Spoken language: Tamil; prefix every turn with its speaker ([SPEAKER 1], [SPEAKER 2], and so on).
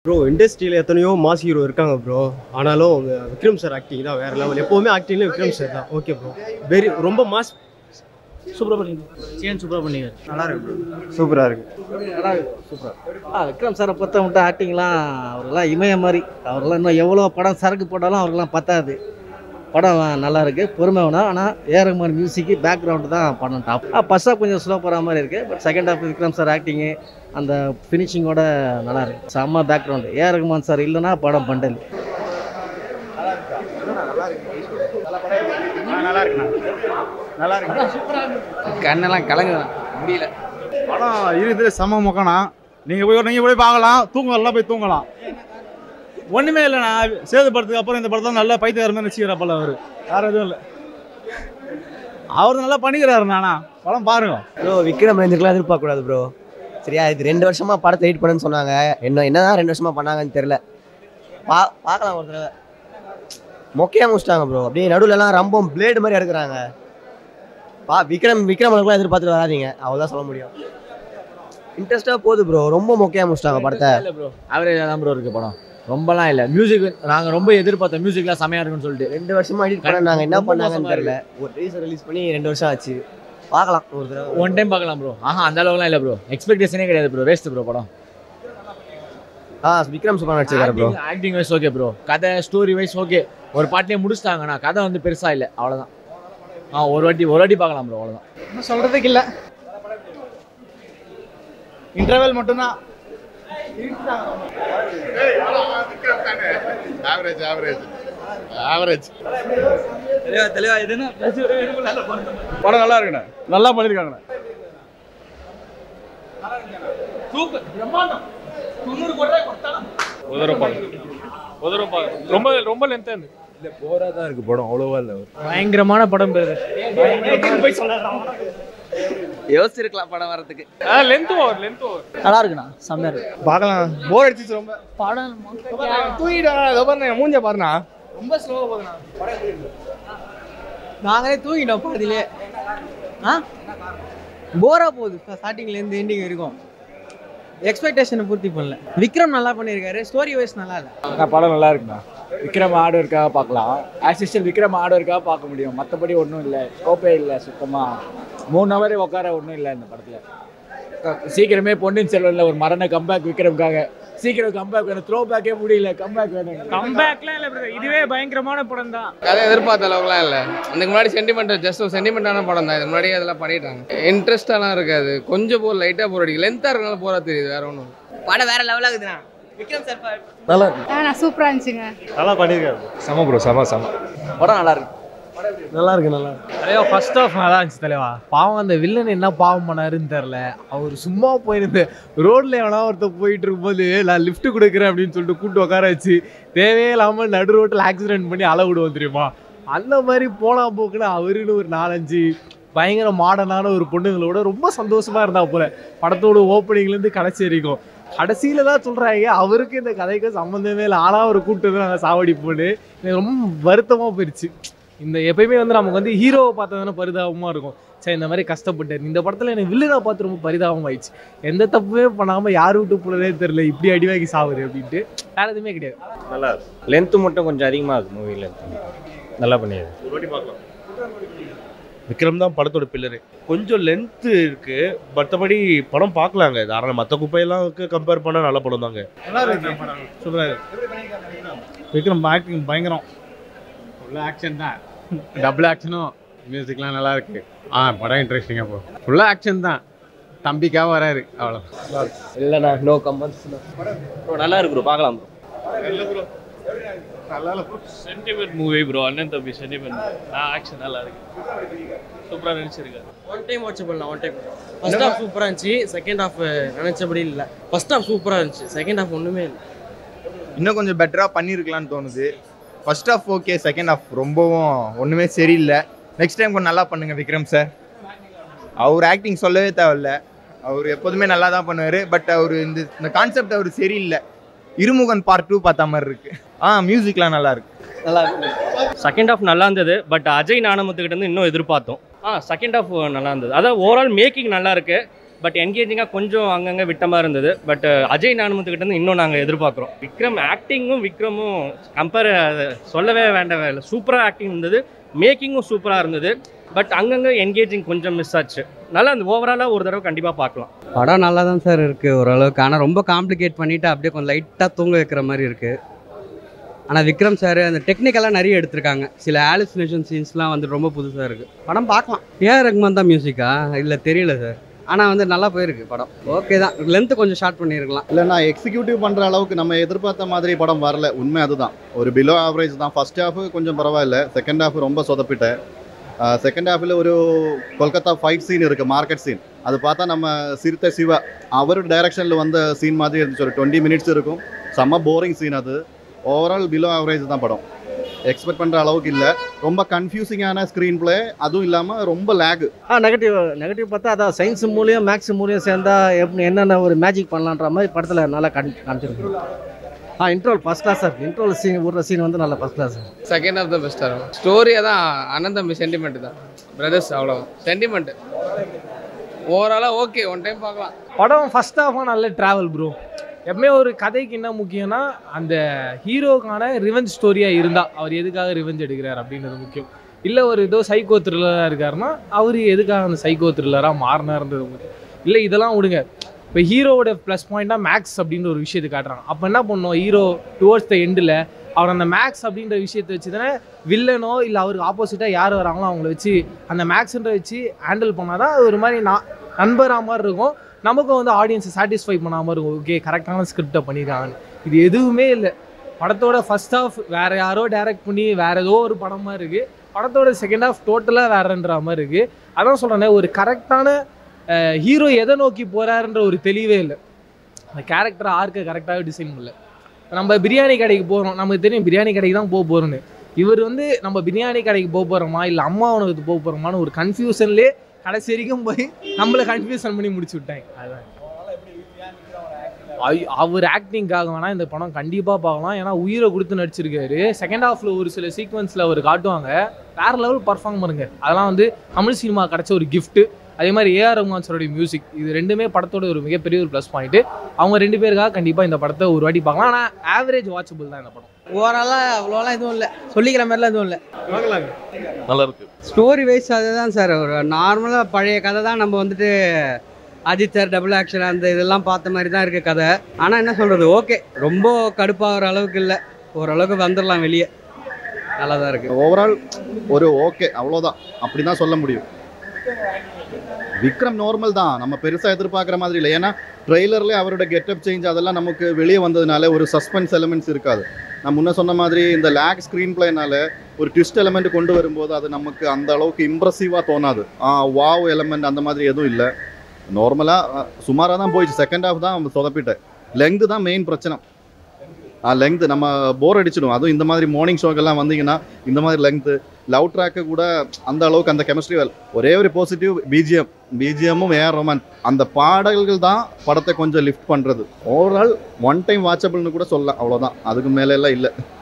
[SPEAKER 1] ப்ரோ இண்டஸ்ட்ரியில் எத்தனையோ மாஸ் ஹீரோ இருக்காங்க ப்ரோ. ஆனாலும் விக்ரம் சார் ஆக்டிங் தான் வேறு லெவல். எப்போவுமே ஆக்டிங்கில் விக்ரம் சார் தான். ஓகே ப்ரோ, வெரி ரொம்ப மாஸ். சூப்பராக பண்ணிங்க. சியான் சூப்பராக பண்ணிங்க.
[SPEAKER 2] நல்லா இருக்கு ப்ரோ. சூப்பராக இருக்கு.
[SPEAKER 3] நல்லா இருக்கு. சூப்பராக. விக்ரம் சாரை பொறுத்த மட்டும் ஆக்டிங்லாம் அவரெல்லாம் இமய மாதிரி. அவரெல்லாம் இன்னும் எவ்வளோ படம் சரக்கு போட்டாலும் அவருக்கெல்லாம் பத்தாது. படம் நல்லா இருக்குது, பொறுமை வேணும். ஆனால் ரஹ்மான் மியூசிக்கு பேக்ரவுண்டு தான் படம் டாப். ஃபர்ஸ்ட் ஹாஃப் கொஞ்சம் ஸ்லோ போகிற மாதிரி இருக்குது. But second half Vikram sir acting அந்த ஃபினிஷிங்கோட நல்லா இருக்குது. செம்ம பேக்ரவுண்டு. ரஹ்மான் சார் இல்லைன்னா படம் பண்டல்.
[SPEAKER 2] நல்லா இருக்கு. கண்ணெல்லாம் கலங்குதான் முடியல. படம் இருக்குது செம்ம முக்கணா. நீங்கள் போய் பார்க்கலாம். தூங்கலாம், போய் தூங்கலாம். ஒன்றுமே இல்லைண்ணா. சேது படத்துக்கு அப்புறம் இந்த படத்தில் நல்லா பைத்தியக்காரமே நினச்சிக்கிறாப்பல அவர். வேறு எதுவும் இல்லை. அவர் நல்லா பண்ணிக்கிறாருண்ணா. படம் பாருங்க
[SPEAKER 4] ப்ரோ. விக்ரம் ரேஞ்சுக்கெலாம் எதிர்பார்க்கக்கூடாது ப்ரோ. சரியா, இது 2 வருஷமாக படத்தை எடிட் பண்ணுன்னு சொன்னாங்க. என்னதான் 2 வருஷமாக பண்ணாங்கன்னு தெரில. பார்க்கலாம் ஒரு தடவை. மொக்கையாக முடிச்சிட்டாங்க ப்ரோ. அப்படியே நடுவில்லாம் ரொம்ப பிளேடு மாதிரி எடுக்கிறாங்க. விக்ரமனுக்குலாம் எதிர்பார்த்துட்டு வராதிங்க, அவ்வளோதான் சொல்ல முடியும். இன்ட்ரெஸ்ட்டாக போகுது ப்ரோ. ரொம்ப மொக்கையாக முடிச்சிட்டாங்க படத்தை.
[SPEAKER 5] இல்லை ப்ரோ, அவரேஜாக தான் ப்ரோ இருக்குது படம். ரொம்பலாம் இல்லை. மியூசிக் நாங்கள் ரொம்ப எதிர்பார்த்தோம். மியூசிக்லாம் செமையாக இருக்குன்னு சொல்லிட்டு
[SPEAKER 4] 2 வருஷமாக எடிட் பண்ண நாங்கள் என்ன பண்ணாங்கன்னு தெரியல. ஒரு டீசர் ரிலீஸ் பண்ணி 2 வருஷம் ஆச்சு. பார்க்கலாம் ஒரு தடவை.
[SPEAKER 5] ஒன் டைம் பார்க்கலாம் ப்ரோ. அந்த அளவுக்குலாம் இல்லை ப்ரோ. எக்ஸ்பெக்டேஷனே கிடையாது ப்ரோ. வேஸ்ட் ப்ரோ படம்.
[SPEAKER 4] விக்ரம் சூப்பராக நடிச்சிருக்காரு bro.
[SPEAKER 5] Acting wise okay bro. கதை ஸ்டோரி வைஸ் ஓகே. ஒரு பாட்டிலே முடிச்சிட்டாங்கண்ணா. கதை வந்து பெருசாக இல்லை, அவ்வளோதான். ஒரு வாட்டி பார்க்கலாம் ப்ரோ, அவ்வளோதான்.
[SPEAKER 2] இன்னும் சொல்கிறதுக்கு இல்லை. இன்டர்வல் மட்டும்தான். படம் நல்லா இருக்குண்ணா. நல்லா பண்ணிருக்காங்கண்ணா.
[SPEAKER 6] ரொம்ப லென்த்தா இருக்கு. இல்ல போரா தான் இருக்கு படம். அவ்வளவா இல்ல.
[SPEAKER 5] பயங்கரமான படம் பேரு.
[SPEAKER 3] யோசிச்சிருக்கலாம் படம் வரதுக்கு.
[SPEAKER 6] லென்த் ஓவர்
[SPEAKER 3] நல்லா இருக்குண்ணா. செம்மையா இருக்கு.
[SPEAKER 2] பார்க்கலாம். போர் அடிச்சிச்சு ரொம்ப.
[SPEAKER 3] படம்
[SPEAKER 2] தூங்கிடா. மூஞ்ச பாருண்ணா.
[SPEAKER 3] ரொம்ப ஸ்லோவாக போகுதுண்ணா. நாங்களே தூங்கிட்டோம் பாதியிலே. போரா போகுது ஸ்டார்டிங்லேருந்து எண்டிங் வரைக்கும். எக்ஸ்பெக்டேஷனை பூர்த்தி பண்ணல. விக்ரம் நல்லா பண்ணியிருக்காரு. ஸ்டோரி வைஸ் நல்லா இல்லை.
[SPEAKER 5] படம் நல்லா இருக்குண்ணா. விக்ரம் ஆடு இருக்காக பார்க்கலாம். ஆஸ் யூஷுவல் விக்ரம் ஆடு இருக்காக பார்க்க முடியும். மற்றபடி ஒன்றும் இல்லை. ஸ்கோப்பே இல்லை சுத்தமாக. 3 ஹவர் உட்கார ஒன்றும் இல்லை இந்த படத்தில். சீக்கிரமே பொன்னியின் செல்வனில் ஒரு மரண கம்பேக் விக்ரம்காக. சீக்கிரம் கம்பேக் வேணும். த்ரோ பேக்கே முடியல. கம்பேக் வேணும்.
[SPEAKER 6] கம்பேக்லாம் இல்லை ப்ரோ. இதுவே பயங்கரமான படம் தான்.
[SPEAKER 7] கதை எதிர்பார்த்த அளவுக்குலாம் இல்லை. அதுக்கு முன்னாடி ஜஸ்ட் ஒரு சென்டிமெண்ட்டான படம் தான். இதுக்கு முன்னாடி அதெல்லாம் பண்ணிட்டாங்க. இன்ட்ரெஸ்டாலாம் இருக்காது. கொஞ்சம் லைட்டாக போர் அடிக்கும். லென்த்தாக இருக்கனால போரா தெரியுது. வேற ஒன்றும்
[SPEAKER 3] படம் வேற லெவலாக இருக்குதுண்ணா. விக்ரம் சார்
[SPEAKER 4] நல்லா இருக்கு.
[SPEAKER 8] சூப்பராக இருந்துச்சுங்க.
[SPEAKER 2] நல்லா பண்ணியிருக்காரு.
[SPEAKER 6] செம ப்ரோ. செம
[SPEAKER 3] படம் நல்லா இருக்கு.
[SPEAKER 4] நல்லா இருக்கு.
[SPEAKER 5] தலைவா ஃபர்ஸ்ட் ஆஃப் நல்லா இருந்துச்சு தலைவா. பாவம் அந்த வில்லன் என்ன பாவம் பண்ணாருன்னு தெரில. அவர் சும்மா போயிருந்து ரோட்ல எவனா ஒருத்தர் போயிட்டு இருக்கும்போது நான் லிஃப்ட் கொடுக்குறேன் அப்படின்னு சொல்லிட்டு கூப்பிட்டு உட்கார வச்சு தேவையில்லாமல் நடு ரோட்டில் ஆக்சிடென்ட் பண்ணி விடுவோம் தெரியுமா. அந்த மாதிரி போனா போக்குன்னு அவருன்னு ஒரு 4-5 பயங்கர மாடர்னான ஒரு பொண்ணுங்களோட ரொம்ப சந்தோஷமா இருந்தா போல. படத்தோட ஓப்பனிங்லேருந்து கடைசி வரைக்கும். கடைசியில தான் சொல்றாங்க அவருக்கு இந்த கதைக்கு சம்மந்தமே இல்லை. ஆனால் அவர் கூப்பிட்டு வந்து நாங்கள் சாவடிப்போன்னு. எனக்கு ரொம்ப வருத்தமாக போயிடுச்சு. இந்த எப்பயுமே வந்து நமக்கு வந்து ஹீரோவை பார்த்ததுனா பரிதாபமாக இருக்கும். சரி இந்த மாதிரி கஷ்டப்பட்டார். இந்த படத்தில் எனக்கு வில்லனை பார்த்து ரொம்ப பரிதாபம் ஆயிடுச்சு. எந்த தப்புமே பண்ணாமல் யார் விட்டு போனதே தெரியல. இப்படி அடிவாக்கி சாவுது அப்படின்ட்டு வேறு எதுவுமே கிடையாது.
[SPEAKER 1] நல்லா இருக்கு. லென்த்து மட்டும் கொஞ்சம் அதிகமாக இருக்குது. மூவி லென்த் நல்லா பண்ணியது.
[SPEAKER 6] ஒரு வாட்டி பார்க்கலாம்.
[SPEAKER 9] விக்ரம் தான் படத்தோட பில்லரு. கொஞ்சம் லென்த்து இருக்குது. மற்றபடி படம் பார்க்கலாங்க. தாராளம். மற்ற குப்பையெல்லாம் கம்பேர் பண்ணால் நல்ல படம் தாங்க.
[SPEAKER 2] நல்லா இருக்கு. சூப்பராக இருக்கு. விக்ரம் ஆக்டிங் பயங்கரம்.
[SPEAKER 10] ஃபுல்லாக ஆக்ஷன் தான். டபுள் ஆக்ஷனும் மியூசிக்லாம் நல்லா இருக்கு. படம் இன்ட்ரெஸ்டிங்காக போகும். ஃபுல்லாக ஆக்ஷன் தான். தம்பிக்காக வராரு அவ்வளோ.
[SPEAKER 4] இல்லைண்ணா, நோ கமெண்ட்ஸ். நல்லா இருக்கு ப்ரோ. பார்க்கலாம் ப்ரோ.
[SPEAKER 6] Sentiment movie bro. அண்ணன் தம்பி சென்டிமெண்ட். ஆக்ஷன் நல்லா இருக்கு. சூப்பராக நினச்சிருக்காரு.
[SPEAKER 3] ஒன் டைம் வாட்ச் பண்ணலாம். One time. ஃபர்ஸ்ட் ஹாஃப் சூப்பராக இருந்துச்சு. செகண்ட் ஹாஃப் நினச்சபடி இல்லை. ஃபர்ஸ்ட் ஹாஃப் சூப்பராக இருந்துச்சு. செகண்ட் ஹாஃப் ஒன்றுமே இல்லை.
[SPEAKER 2] இன்னும் கொஞ்சம் பெட்டராக பண்ணியிருக்கலான்னு தோணுது. First half okay. Second half ரொம்பவும் ஒன்றுமே சரியில்லை. நெக்ஸ்ட் டைம் கொஞ்சம் நல்லா பண்ணுங்கள் விக்ரம் சார். அவர் ஆக்டிங் சொல்லவே தேவையில்ல. அவர் எப்போதுமே நல்லா தான் பண்ணுவார். பட் அவர் இந்த கான்செப்ட் அவர் சரியில்லை. இருமுகன் பார்ட் 2 பார்த்த மாதிரி இருக்கு. மியூசிக்லாம் நல்லா இருக்கு.
[SPEAKER 3] நல்லா இருக்கு.
[SPEAKER 11] செகண்ட் ஹாஃப் நல்லா இருந்தது. பட் அஜய் ஞானமுத்துக்கிட்ட இருந்து இன்னும் எதிர்பார்த்தோம். செகண்ட் ஹாஃப் நல்லா இருந்தது. அதான் ஓவரால் மேக்கிங் நல்லா இருக்கு. பட் என்கேஜிங்காக கொஞ்சம் அங்கங்கே விட்ட மாதிரி இருந்தது. பட் அஜய் ஞானமுத்து கிட்ட இருந்து இன்னும் நாங்கள் எதிர்பார்க்குறோம். விக்ரம் ஆக்டிங்கும் விக்ரமும் கம்பேர் சொல்லவே வேண்டவே இல்லை. சூப்பராக ஆக்டிங் இருந்தது, மேக்கிங்கும் சூப்பராக இருந்தது. பட் அங்கங்கே என்கேஜிங் கொஞ்சம் மிஸ் ஆச்சு. நல்லா அந்த ஓவராலாக ஒரு தடவை கண்டிப்பாக பார்க்கலாம்.
[SPEAKER 8] படம் நல்லா தான் சார் இருக்குது ஓரளவுக்கு. ஆனால் ரொம்ப காம்ப்ளிகேட் பண்ணிவிட்டு அப்படியே கொஞ்சம் லைட்டாக தூங்க வைக்கிற மாதிரி இருக்குது. ஆனால் விக்ரம் சார் அந்த டெக்னிக்கெல்லாம் நிறைய எடுத்திருக்காங்க. சில ஹாலுசினேஷன் சீன்ஸ்லாம் வந்து ரொம்ப புதுசாக இருக்குது. படம் பார்க்கலாம். ஏஆர் ரஹ்மான் தான் மியூசிக்கா இல்லை தெரியல சார். ஆனால் வந்து நல்லா போயிருக்கு படம். ஓகே தான், லென்த்து கொஞ்சம் ஷார்ட் பண்ணியிருக்கலாம்.
[SPEAKER 2] இல்லைண்ணா எக்ஸிக்யூட்டிவ் பண்ணுற அளவுக்கு நம்ம எதிர்பார்த்த மாதிரி படம் வரல. உண்மை அதுதான், ஒரு பிலோ ஆவரேஜ் தான். ஃபர்ஸ்ட் ஹாஃப் கொஞ்சம் பரவாயில்ல, செகண்ட் ஹாஃப் ரொம்ப சொதப்பிட்டேன். செகண்ட் ஹாஃபில் ஒரு கொல்கத்தா ஃபைட் சீன் இருக்குது, மார்க்கெட் சீன். அது பார்த்தா நம்ம சிறுத்தை சிவா அவர் டைரக்ஷனில் வந்த சீன் மாதிரி இருந்துச்சு. ஒரு 20 மினிட்ஸ் இருக்கும், செம்ம போரிங் சீன். அது ஓவரால் பிலோ ஆவரேஜ் தான் படம். எக்ஸ்பெக்ட் பண்ணுற அளவுக்கு இல்லை. ரொம்ப கன்ஃபியூசிங்கான ஸ்க்ரீன் பிளே, அதுவும் இல்லாமல் ரொம்ப லேகு.
[SPEAKER 3] நெகட்டிவ் பார்த்தா அதான் சயின்ஸ் மூலியம் மேக்ஸ் மூலியம் சேர்ந்தா எப்படி என்னென்ன ஒரு மேஜிக் பண்ணலான்ற மாதிரி படத்தில் நல்லா காமிச்சிருக்கு. Interval first class sir. Interval scene ஒரு சீன் வந்து நல்லா first class.
[SPEAKER 7] Second half the பெஸ்ட்டாக இருக்கும். ஸ்டோரியாக தான் அண்ணன் தம்பி சென்டிமெண்ட் தான், பிரதர்ஸ் அவ்வளோ சென்டிமெண்ட். ஓவராலாக ஓகே, ஒன் டைம் பார்க்கலாம்.
[SPEAKER 5] படம் ஃபர்ஸ்ட் ஹாஃபாக நல்ல ட்ராவல் ப்ரோ. எப்பவுமே ஒரு கதைக்கு என்ன முக்கியம்னா அந்த ஹீரோக்கான ரிவெஞ்ச் ஸ்டோரியாக இருந்தால் அவர் எதுக்காக ரிவெஞ்ச் எடுக்கிறார் அப்படின்றது முக்கியம். இல்லை ஒரு ஏதோ சைக்கோ த்ரில்லராக இருக்காருன்னா அவர் எதுக்காக அந்த சைக்கோ த்ரில்லராக மாறினார்ன்றது முக்கியம். இல்லை இதெல்லாம் விடுங்க, இப்போ ஹீரோவோட ப்ளஸ் பாயிண்ட்டாக மேக்ஸ் அப்படின்ற ஒரு விஷயத்தை காட்டுறாங்க. அப்போ என்ன பண்ணோம், ஹீரோ டுவோர்ட்ஸ் த எண்டில் அவர் அந்த மேக்ஸ் அப்படின்ற விஷயத்தை வச்சு தானே வில்லனோ இல்லை அவருக்கு ஆப்போசிட்டாக யார் வராங்களோ அவங்கள வச்சு அந்த மேக்ஸ்ன்ற வச்சு ஹேண்டில் பண்ணால் தான் ஒரு மாதிரி நண்பராக மாதிரி இருக்கும். நமக்கும் வந்து ஆடியன்ஸை சாட்டிஸ்ஃபை பண்ணாமல் இருக்கும். ஓகே கரெக்டான ஸ்கிரிப்டை பண்ணியிருக்காங்க. இது எதுவுமே இல்லை. படத்தோட ஃபர்ஸ்ட் ஹாஃப் வேறு யாரோ டைரக்ட் பண்ணி வேறு ஏதோ ஒரு படமாக இருக்குது. படத்தோட செகண்ட் ஹாஃப் டோட்டலாக வேறன்ற மாதிரி இருக்குது. அதான் சொல்கிறேன்னே, ஒரு கரெக்டான ஹீரோ எதை நோக்கி போகிறாருன்ற ஒரு தெளிவே இல்லை. அந்த கேரக்டரை ஆர்க்கை கரெக்டாகவே டிசைன் பண்ணல. நம்ம பிரியாணி கடைக்கு போகிறோம், நமக்கு தெரியும் பிரியாணி கடைக்கு தான் போகிறோன்னு. இவர் வந்து நம்ம பிரியாணி கடைக்கு போகிறோமா இல்லை அம்மா உணவுக்கு போகிறோமான்னு ஒரு கன்ஃபியூஷன்லேயே கடைசி வரைக்கும் போய் நம்மளை கன்ஃபியூஷன் பண்ணி முடிச்சு விட்டாங்க. அதுதான் அவர் ஆக்டிங்காக வேணால் இந்த படம் கண்டிப்பாக பார்க்கலாம். ஏன்னா உயிரை கொடுத்து நடிச்சிருக்காரு. செகண்ட் ஹாஃபில் ஒரு சில சீக்வன்ஸில் அவர் காட்டுவாங்க, வேறு லெவல் பர்ஃபார்ம் பண்ணுங்க. அதெல்லாம் வந்து தமிழ் சினிமா கிடச்ச ஒரு கிஃப்ட்டு. அதே மாதிரி ஏஆர் ரஹ்மான் சாரோடைய மியூசிக், இது ரெண்டுமே படத்தோட ஒரு மிகப்பெரிய ஒரு ப்ளஸ் பாயிண்ட்டு. அவங்க 2 பேருக்காக கண்டிப்பாக இந்த படத்தை ஒரு வாட்டி பார்க்கலாம். ஆனால் ஆவரேஜ் வாட்சபிள் தான் இந்த படம்.
[SPEAKER 8] ஓவராலாக அவ்வளோலாம் எதுவும் இல்லை, சொல்லிக்கிற மாதிரிலாம் எதுவும் இல்லை.
[SPEAKER 9] நல்லா இருக்கு.
[SPEAKER 8] ஸ்டோரி வைஸ் அதுதான் சார், ஒரு நார்மலாக பழைய கதை தான். நம்ம வந்துட்டு அஜித் சார் டபுள் ஆக்ஷன் அந்த இதெல்லாம் பார்த்த மாதிரி தான் இருக்குது கதை. ஆனால் என்ன சொல்கிறது, ஓகே ரொம்ப கடுப்பாகிற அளவுக்கு இல்லை, ஓரளவுக்கு வந்துடலாம் வெளியே. நல்லா தான் இருக்குது.
[SPEAKER 2] ஓவரால் ஒரு ஓகே, அவ்வளோதான், அப்படி தான் சொல்ல முடியும். விக்ரம் நார்மல் தான், நம்ம பெருசாக எதிர்பார்க்குற மாதிரி இல்லை. ஏன்னா ட்ரெய்லர்லேயே அவரோட கெட்டப் சேஞ்ச் அதெல்லாம் நமக்கு வெளியே வந்ததுனால ஒரு சஸ்பென்ஸ் எலிமெண்ட்ஸ் இருக்காது. நான் முன்ன சொன்ன மாதிரி இந்த லேக் ஸ்க்ரீன் பிளேனால ஒரு ட்விஸ்ட் எலிமெண்ட் கொண்டு வரும்போது அது நமக்கு அந்த அளவுக்கு இம்ப்ரெசிவாக தோணாது. வாவ் எலிமெண்ட் அந்த மாதிரி எதுவும் இல்லை. நார்மலாக சுமாராக தான் போயிடுச்சு. செகண்ட் ஹாஃப் தான் சொதப்பிட்டேன். லெங்கு தான் மெயின் பிரச்சனை. லெங்க்த்து நம்ம போர் அடிச்சிடும். அதுவும் இந்த மாதிரி மார்னிங் ஷோக்கெல்லாம் வந்தீங்கன்னா இந்த மாதிரி லெங்க்த்து, லவ் ட்ராக்கு கூட அந்த அளவுக்கு அந்த கெமிஸ்ட்ரி ஒரே ஒரு பாசிட்டிவ் பிஜிஎம்மும் ஏஆர் ரஹ்மான் அந்த பாடல்கள் தான் படத்தை கொஞ்சம் லிஃப்ட் பண்ணுறது. ஓவரால் ஒன் டைம் வாட்சபிள்னு கூட சொல்லலாம், அவ்வளோதான். அதுக்கு மேலே எல்லாம் இல்லை.